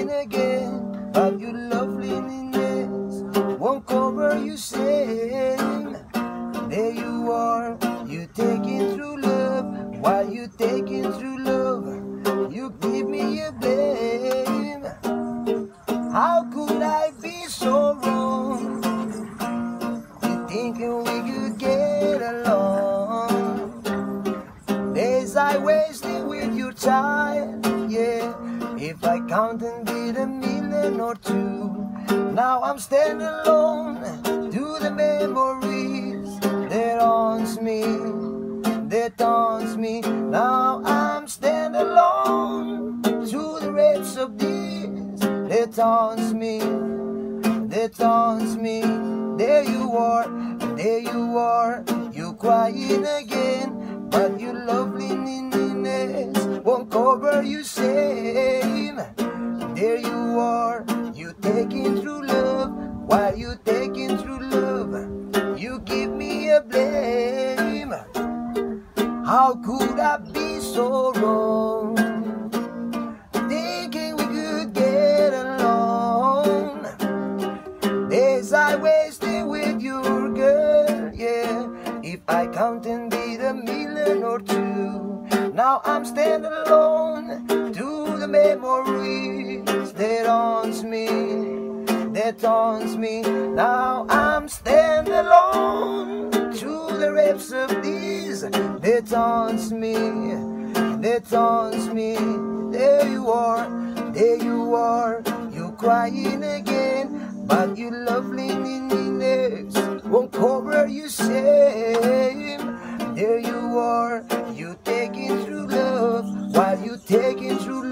crying again, but your loveliness won't cover your shame. There you are, you taking through love. While you taking through love, you give me a blame. How could I be so wrong? You thinking we could get along? Days I wasted with your child, yeah. If I count and did a million or two, now I'm standing alone to the memories that haunts me, that taunts me. Now I'm standing alone to the rest of these that taunts me, that taunts me. There you are, you crying again, but your loveliness won't cover your shame. There you are, you taking through love. While you taking through love, you give me a blame. How could I be so wrong? Thinking we could get along. Days I wasted with your girl, yeah. If I count and did a million or two, now I'm standing alone to the memories that haunts me, that taunts me. Now I'm standing alone to the reps of these that taunts me, that taunts me. There you are, you crying again, but your loveliness won't cover your shame. There you are, you taking through love. While you taking through